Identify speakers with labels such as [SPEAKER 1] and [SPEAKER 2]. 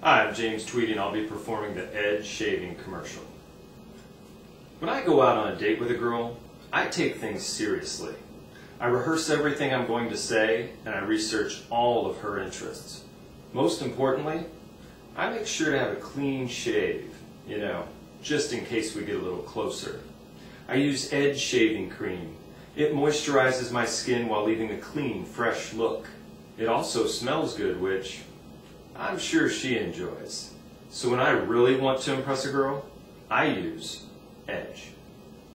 [SPEAKER 1] Hi, I'm James Tweedie and I'll be performing the Edge shaving commercial. When I go out on a date with a girl, I take things seriously. I rehearse everything I'm going to say and I research all of her interests. Most importantly, I make sure to have a clean shave, just in case we get a little closer. I use Edge shaving cream. It moisturizes my skin while leaving a clean, fresh look. It also smells good, which I'm sure she enjoys. So when I really want to impress a girl, I use Edge.